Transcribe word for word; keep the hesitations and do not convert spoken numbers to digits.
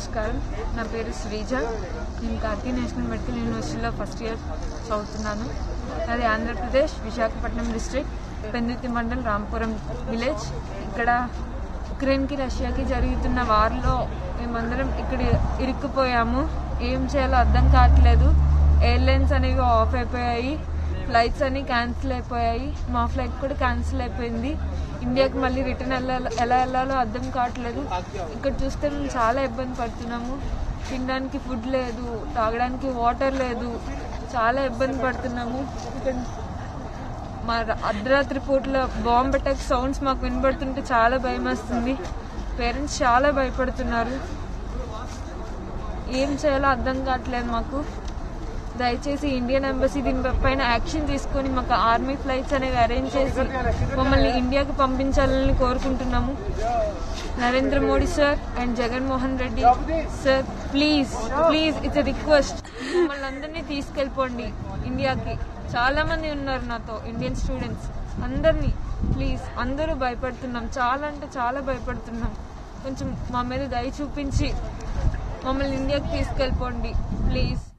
నమస్కారం. నా పేరు శ్రీజ. నేను కార్తీ నేషనల్ మెడికల్ యూనివర్సిటీలో ఫస్ట్ ఇయర్ చదువుతున్నాను. అది ఆంధ్రప్రదేశ్ విశాఖపట్నం డిస్ట్రిక్ట్ పెందుర్తి మండల్ రాంపురం విలేజ్. ఇక్కడ ఉక్రెయిన్కి రష్యాకి జరుగుతున్న వార్లో మేమందరం ఇక్కడ ఇరుక్కుపోయాము. ఏం చేయాలో అర్థం కావట్లేదు. ఎయిర్లైన్స్ అనేవి ఆఫ్ అయిపోయాయి, ఫ్లైట్స్ అన్ని క్యాన్సిల్ అయిపోయాయి. మా ఫ్లైట్ కూడా క్యాన్సిల్ అయిపోయింది. ఇండియాకి మళ్ళీ రిటర్న్ వెళ్ళాలో ఎలా వెళ్ళాలో అర్థం కావట్లేదు. ఇక్కడ చూస్తే మేము చాలా ఇబ్బంది పడుతున్నాము. తినడానికి ఫుడ్ లేదు, తాగడానికి వాటర్ లేదు, చాలా ఇబ్బంది పడుతున్నాము. ఇక్కడ మా అర్ధరాత్రి పూటలో బాంబ్ అటాక్ సౌండ్స్ మాకు వినబడుతుంటే చాలా భయం వస్తుంది. పేరెంట్స్ చాలా భయపడుతున్నారు. ఏం చేయాలో అర్థం కావట్లేదు మాకు. దయచేసి ఇండియన్ ఎంబసీ దీనిపైన యాక్షన్ తీసుకొని మాకు ఆర్మీ ఫ్లైట్స్ అనేవి అరేంజ్ చేసి మమ్మల్ని ఇండియాకి పంపించాలని కోరుకుంటున్నాము. Narendra Modi sir and Jaganmohan Reddy sir, please please it's a request, మమ్మల్ని అందరినీ తీసుకెళ్ళిపోండి ఇండియాకి. చాలా మంది ఉన్నారు నాతో ఇండియన్ స్టూడెంట్స్, అందరినీ ప్లీజ్. అందరూ భయపడుతున్నాం, చాలా అంటే చాలా భయపడుతున్నాం. కొంచెం మా మీద దయ చూపించి మమ్మల్ని ఇండియాకి తీసుకెళ్ళిపోండి ప్లీజ్.